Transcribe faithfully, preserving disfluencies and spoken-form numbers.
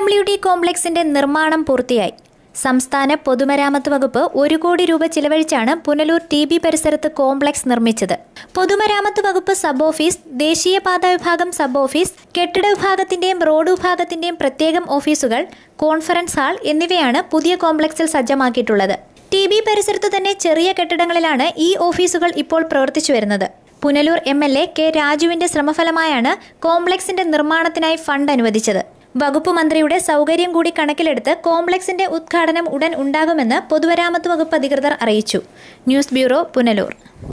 W D കോംപ്ലക്സിന്റെ നിർമ്മാണം പൂർത്തിയായി. സംസ്ഥാന പൊതുമരാമത്ത് വകുപ്പ് ഒരു കോടി രൂപ ചിലവഴിച്ചാണ് പുനലൂർ ടി ബി പരിസരത്ത് കോംപ്ലക്സ് നിർമ്മിച്ചത്. പൊതുമരാമത്ത് വകുപ്പ് സബ് ഓഫീസ്, ദേശീയപാത വിഭാഗം സബ് ഓഫീസ്, കെട്ടിട വിഭാഗത്തിന്റെയും റോഡ് വിഭാഗത്തിന്റെയും പ്രത്യേകം ഓഫീസുകൾ, കോൺഫറൻസ് ഹാൾ എന്നിവയാണ് പുതിയ കോംപ്ലക്സിൽ സജ്ജമാക്കിയിട്ടുള്ളത്. ടി ബി പരിസരത്തു തന്നെ ചെറിയ കെട്ടിടങ്ങളിലാണ് ഈ ഓഫീസുകൾ ഇപ്പോൾ പ്രവർത്തിച്ചു വരുന്നത്. Punalur M L A K രാജുവിന്റെ ശ്രമഫലമായാണ് കോംപ്ലക്സിന്റെ നിർമ്മാണത്തിനായി ഫണ്ട് അനുവദിച്ചത്. വകുപ്പ് മന്ത്രിയുടെ സൗകര്യം കൂടി കണക്കിലെടുത്ത് കോംപ്ലക്സിന്റെ ഉദ്ഘാടനം ഉടൻ ഉണ്ടാകുമെന്ന് പൊതുമരാമത്ത് വകുപ്പ് അധികൃതർ അറിയിച്ചു. News bureau, Punalur.